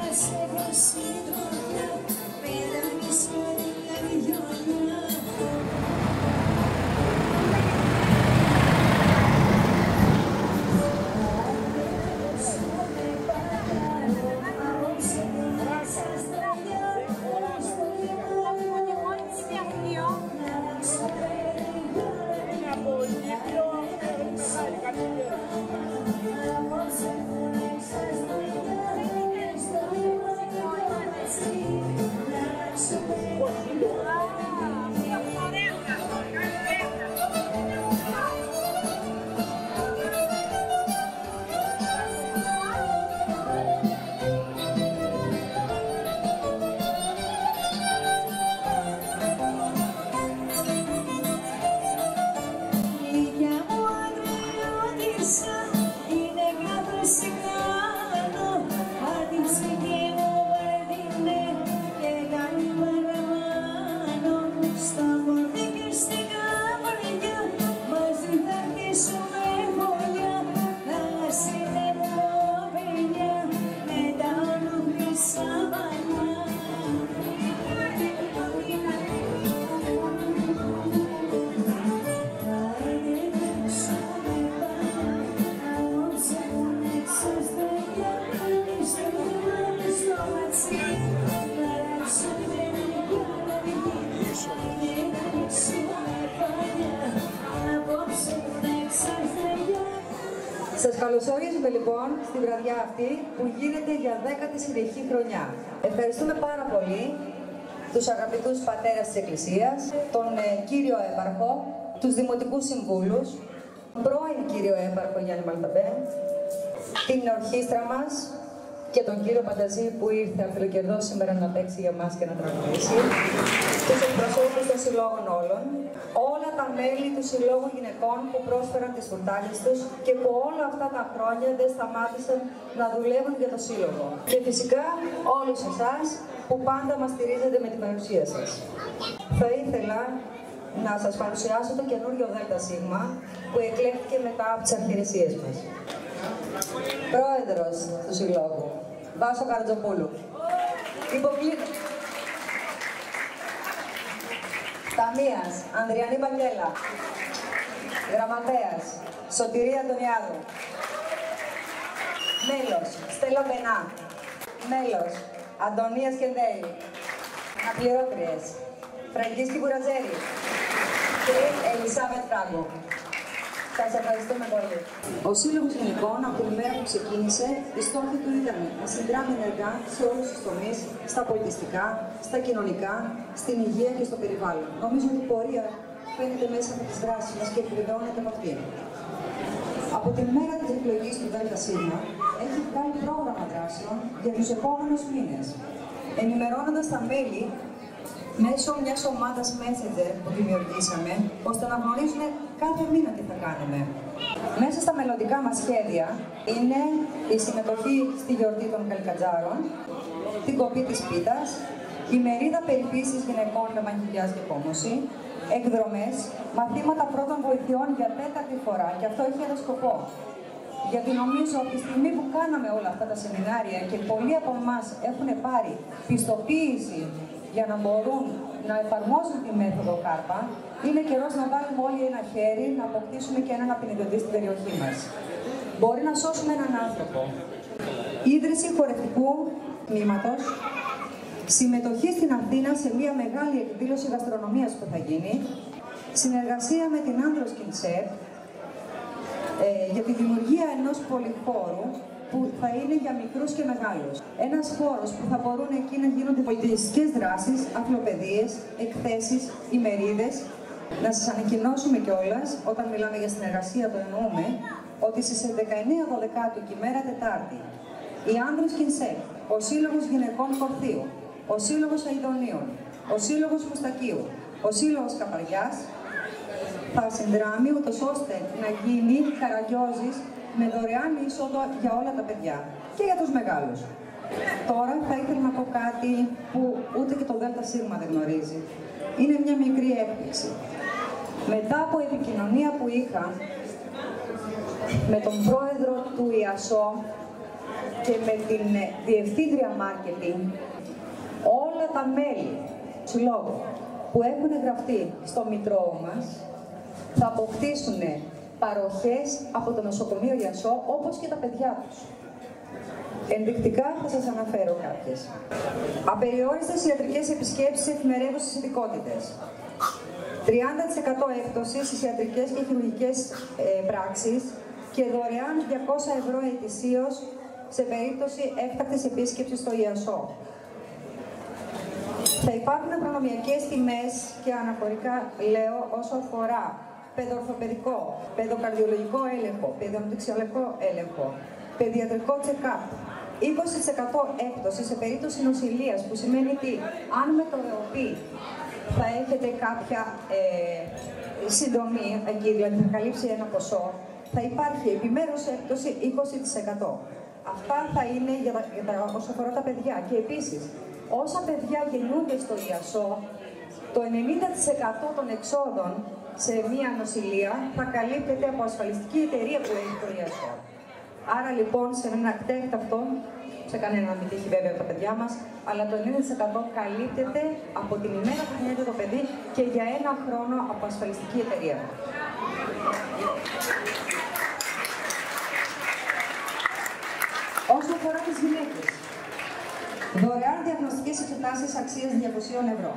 Σας καλωσορίζουμε λοιπόν στη βραδιά αυτή που γίνεται για 10η συνεχή χρονιά. Ευχαριστούμε πάρα πολύ τους αγαπητούς πατέρες της Εκκλησίας, τον κύριο Έπαρχο, τους δημοτικούς συμβούλους, τον πρώην κύριο Έπαρχο Γιάννη Μαλταμπέ, την ορχήστρα μας και τον κύριο Πανταζή που ήρθε αφιλοκερδός σήμερα να παίξει για μας και να τραγουδήσει, τους εκπροσώπους των συλλόγων όλων, όλα τα μέλη του Συλλόγου Γυναικών που πρόσφεραν τις φουρτάλες τους και που όλα αυτά τα χρόνια δεν σταμάτησαν να δουλεύουν για το Σύλλογο. Και φυσικά όλους εσάς που πάντα μας στηρίζετε με την παρουσία σας. Θα ήθελα να σας παρουσιάσω το καινούριο ΔΣ που εκλέχθηκε μετά από τις αρχιερεσίες μας. Πρόεδρος του Συλλόγου, Βάσο Καρατζοπούλου. Ταμείας, Ανδριανή Βαγγέλα. Γραμματέας, Σωτηρία Αντωνιάδου. Μέλος, Στέλλα Μπενά. Μέλος, Αντωνία Σκεντέλη. Αναπληρώτριες, Φραγκίσκη Μπουραζέρη και Ελισάβετ Φράγκο. Σας ευχαριστούμε πολύ. Ο Σύλλογος Γυναικών από την ημέρα που ξεκίνησε, η στόχη του ήταν να συνδράμει ενεργά σε όλους τους τομείς, στα πολιτιστικά, στα κοινωνικά, στην υγεία και στο περιβάλλον. Νομίζω ότι η πορεία φαίνεται μέσα από τις δράσεις μας και επιβεβαιώνεται από αυτήν. Από την μέρα της εκλογής του ΔΣ έχει βγάλει πρόγραμμα δράσεων για τους επόμενους μήνες, ενημερώνοντας τα μέλη μέσω μιας ομάδας Messenger που δημιουργήσαμε, ώστε να γνωρίζουν κάθε μήνα τι θα κάνουμε. Μέσα στα μελλοντικά μας σχέδια είναι η συμμετοχή στη γιορτή των Καλικατζάρων, την κοπή της πίτας, η μερίδα περιποίησης γυναικών με μαγειριάζ και κόμωση, εκδρομές, μαθήματα πρώτων βοηθειών για 4η φορά και αυτό έχει ένα σκοπό. Γιατί νομίζω από τη στιγμή που κάναμε όλα αυτά τα σεμινάρια και πολλοί από εμάς έχουν πάρει πιστοποίηση για να μπορούν να εφαρμόζουν τη μέθοδο ΚΑΡΠΑ, είναι καιρός να βάλουμε όλοι ένα χέρι, να αποκτήσουμε και έναν απεινιδωτή στην περιοχή μας. Μπορεί να σώσουμε έναν άνθρωπο. Ίδρυση χορευτικού τμήματος, συμμετοχή στην Αθήνα σε μια μεγάλη εκδήλωση γαστρονομίας που θα γίνει, συνεργασία με την Άνδρος Κινσέρ για τη δημιουργία ενός πολυχώρου που θα είναι για μικρούς και μεγάλους. Ένας χώρος που θα μπορούν εκεί να γίνονται πολιτιστικές δράσεις, αθλοπαιδείες, εκθέσεις, ημερίδες. Να σας ανακοινώσουμε κιόλας, όταν μιλάμε για συνεργασία το εννοούμε, ότι στις 19 Δωδεκάτου και ημέρα Τετάρτη, η Άνδρος Κινσέ, ο Σύλλογος Γυναικών Κορθίου, ο Σύλλογος Αηδονίων, ο Σύλλογος Μουστακίου, ο Σύλλογος Καπαριάς θα συνδράμει ούτως ώστε να γίνει καραγκιόζης με δωρεάν είσοδο για όλα τα παιδιά και για τους μεγάλους. Τώρα θα ήθελα να πω κάτι που ούτε και το ΔΣ δεν γνωρίζει. Είναι μια μικρή έκπληξη. Μετά από επικοινωνία που είχα με τον πρόεδρο του ΙΑΣΟ, και με την διευθύντρια marketing, όλα τα μέλη του συλλόγου που έχουν γραφτεί στο μητρό μας θα αποκτήσουν παροχές από το νοσοκομείο Ιασσό, όπως και τα παιδιά τους. Ενδεικτικά θα σας αναφέρω κάποιες. Απεριόριστες ιατρικές επισκέψεις σε εφημερεύουσες ειδικότητες. 30% έκπτωση στις ιατρικές και χειρουργικές πράξεις και δωρεάν 200 ευρώ ετησίως σε περίπτωση έκτακτης επίσκεψης στο Ιασσό. Θα υπάρχουν προνομιακές τιμές και αναφορικά, λέω, όσο αφορά παιδοορθοπαιδικό, παιδοκαρδιολογικό έλεγχο, παιδοαναπτυξιακό έλεγχο, παιδιατρικό check-up, 20% έκπτωση σε περίπτωση νοσηλείας, που σημαίνει ότι αν με το ΕΟΠΗ θα έχετε κάποια συντομή, εκεί δηλαδή θα καλύψει ένα ποσό, θα υπάρχει επιμέρους έκπτωση 20%. Αυτά θα είναι όσο αφορά τα παιδιά. Και επίσης, όσα παιδιά γεννούνται στο Ιασσό, το 90% των εξόδων σε μία νοσηλεία θα καλύπτεται από ασφαλιστική εταιρεία που έχει το Ιασσό. Άρα λοιπόν, σε ένα κτέκταυτο, σε κανένα να μην τύχει βέβαια τα παιδιά μας, αλλά το 90% καλύπτεται από την ημέρα που γεννιέται το παιδί και για ένα χρόνο από ασφαλιστική εταιρεία. Όσο αφορά τις γυναίκες, δωρεάν διαγνωστικές εξετάσεις αξίας 200 ευρώ.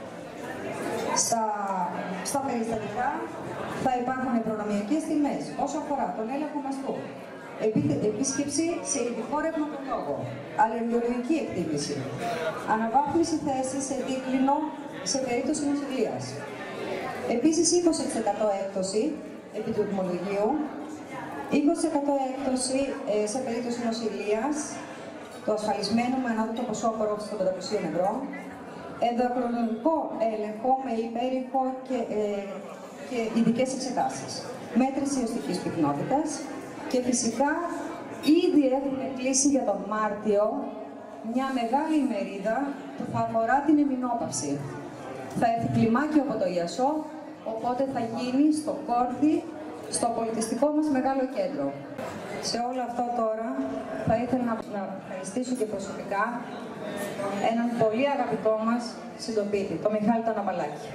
Στα περιστατικά θα υπάρχουν προνομιακές τιμές. Όσο αφορά τον έλεγχο μαστού, επίσκεψη σε ειδικό ρευματολόγο, αλλεργιολογική εκτίμηση, αναβάθμιση θέση σε δίκλινο σε περίπτωση νοσηλείας. Επίσης 20% έκπτωση επί του ατμολογίου, 20% έκπτωση σε περίπτωση νοσηλείας, το ασφαλισμένο με ανώτατο ποσό απορρόφησης των 500 ευρώ, ενδοκρινολογικό έλεγχο με υπέρηχο και ειδικές εξετάσεις, μέτρηση οστικής πυκνότητας και φυσικά ήδη έχουμε κλείσει για τον Μάρτιο μια μεγάλη ημερίδα που θα αφορά την εμεινόπαυση. Θα έρθει κλιμάκιο από το Ιασσό, οπότε θα γίνει στο Κόρθι, στο πολιτιστικό μας μεγάλο κέντρο. Σε όλο αυτό τώρα θα ήθελα να ευχαριστήσω και προσωπικά έναν πολύ αγαπητό μας συντοπίτη, τον Μιχάλη τον Απαλάκη.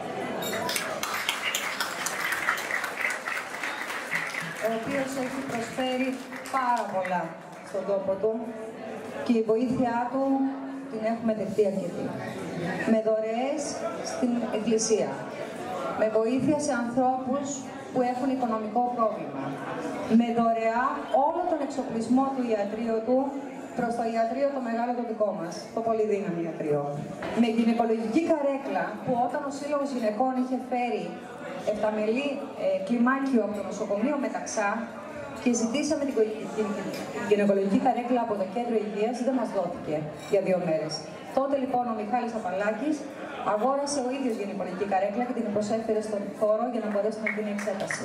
Ο οποίος έχει προσφέρει πάρα πολλά στον τόπο του και η βοήθειά του την έχουμε δεχτεί αρκετή. Με δωρεές στην εκκλησία, με βοήθεια σε ανθρώπους που έχουν οικονομικό πρόβλημα, με δωρεά όλο τον εξοπλισμό του ιατρείου του προς το ιατρείο το μεγάλο το δικό μας, το πολυδύναμο ιατρείο. Με γυναικολογική καρέκλα που όταν ο Σύλλογος Γυναικών είχε φέρει 7μελή κλιμάκιο από το νοσοκομείο Μεταξά και ζητήσαμε την γυναικολογική καρέκλα από το κέντρο υγείας, δεν μας δόθηκε για 2 μέρες. Τότε λοιπόν ο Μιχάλης Απαλάκης αγόρασε ο ίδιος γυναικολογική καρέκλα και την προσέφερε στον χώρο για να μπορέσει να γίνει εξέταση.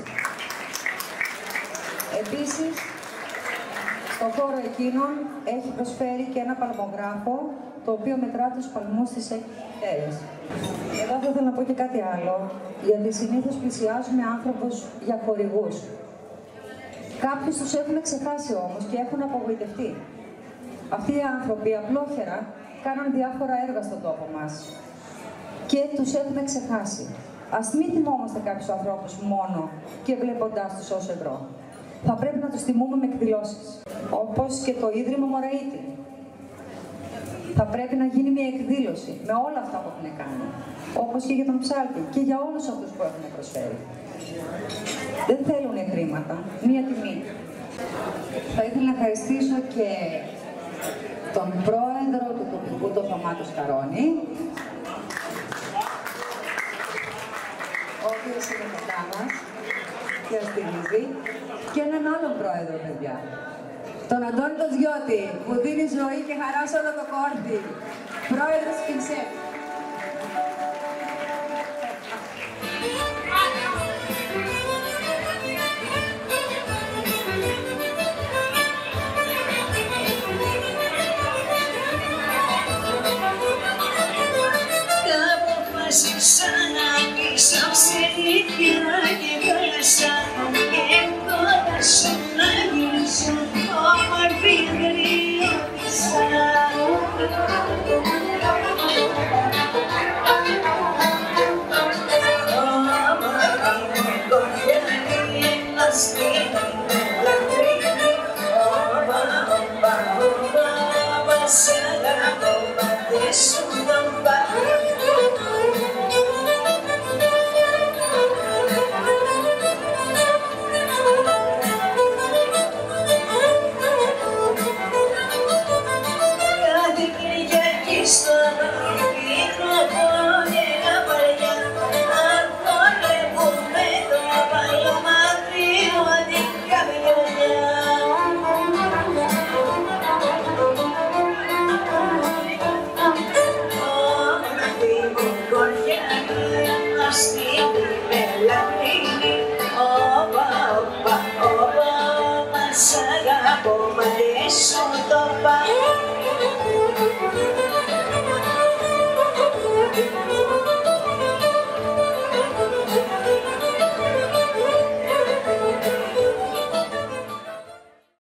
Επίσης, στον χώρο εκείνον έχει προσφέρει και ένα παλμογράφο, το οποίο μετρά τους παλμούς στις 6 μητέρες. Εδώ θα ήθελα να πω και κάτι άλλο, γιατί συνήθως πλησιάζουμε άνθρωπους για χορηγούς. Κάποιους τους έχουμε ξεχάσει όμως και έχουν απογοητευτεί. Αυτοί οι άνθρωποι απλόχερα κάναν διάφορα έργα στον τόπο μας και τους έχουμε ξεχάσει. Ας μην θυμόμαστε κάποιους ανθρώπους μόνο και βλέποντάς τους ως ευρώ. Θα πρέπει να τους τιμούμε με εκδηλώσεις, όπως και το Ίδρυμα Μωραΐτη. Θα πρέπει να γίνει μια εκδήλωση με όλα αυτά που έχουν κάνει, όπως και για τον Ψάλτη και για όλους αυτούς που έχουν προσφέρει. Δεν θέλουν χρήματα, μία τιμή. Θα ήθελα να ευχαριστήσω και τον πρόεδρο του τοπικού, τον Θωμά Σκαρώνη, ο οποίος είναι κοντά μας και μας στηρίζει, και έναν άλλον πρόεδρο, παιδιά. Τον Αντώνη τον Σγιώτη, που δίνει ζωή και χαρά σε όλο το Κόρθι. Πρόεδρος Κινσέπ.